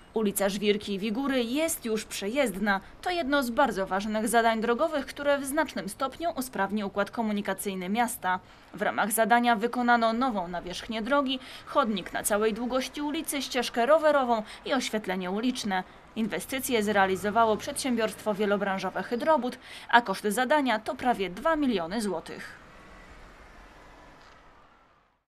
Ulica Żwirki i Wigury jest już przejezdna. To jedno z bardzo ważnych zadań drogowych, które w znacznym stopniu usprawni układ komunikacyjny miasta. W ramach zadania wykonano nową nawierzchnię drogi, chodnik na całej długości ulicy, ścieżkę rowerową i oświetlenie uliczne. Inwestycje zrealizowało przedsiębiorstwo wielobranżowe Hydrobud, a koszty zadania to prawie 2 miliony złotych.